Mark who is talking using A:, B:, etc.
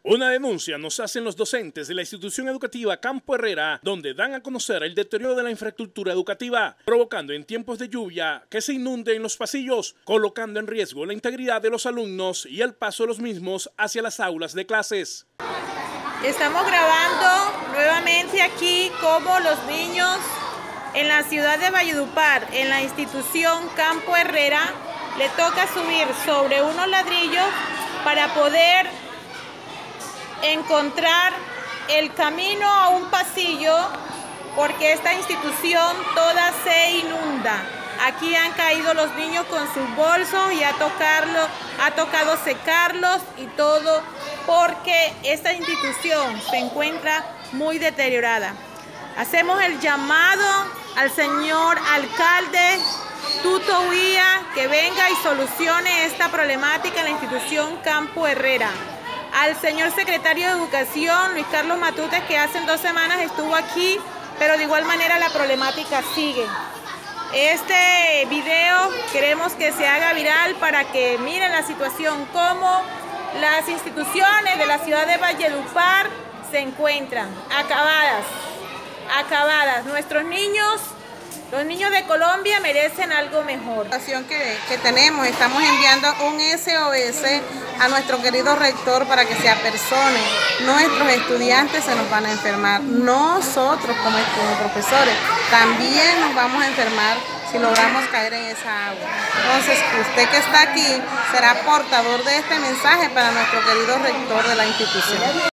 A: Una denuncia nos hacen los docentes de la institución educativa Campo Herrera, donde dan a conocer el deterioro de la infraestructura educativa, provocando en tiempos de lluvia que se inunden los pasillos, colocando en riesgo la integridad de los alumnos y el paso de los mismos hacia las aulas de clases.
B: Estamos grabando nuevamente aquí cómo los niños en la ciudad de Valledupar, en la institución Campo Herrera, le toca subir sobre unos ladrillos para poder encontrar el camino a un pasillo, porque esta institución toda se inunda. Aquí han caído los niños con sus bolsos y ha tocado secarlos y todo, porque esta institución se encuentra muy deteriorada. Hacemos el llamado al señor alcalde Tuto Uía que venga y solucione esta problemática en la institución Campo Herrera. Al señor secretario de Educación, Luis Carlos Matutes, que hace 2 semanas estuvo aquí, pero de igual manera la problemática sigue. Este video queremos que se haga viral para que miren la situación, cómo las instituciones de la ciudad de Valledupar se encuentran acabadas. Nuestros niños, los niños de Colombia merecen algo mejor.
C: La situación que tenemos, estamos enviando un SOS a nuestro querido rector para que se apersone. Nuestros estudiantes se nos van a enfermar, nosotros como profesores también nos vamos a enfermar si logramos caer en esa agua. Entonces, usted que está aquí será portador de este mensaje para nuestro querido rector de la institución.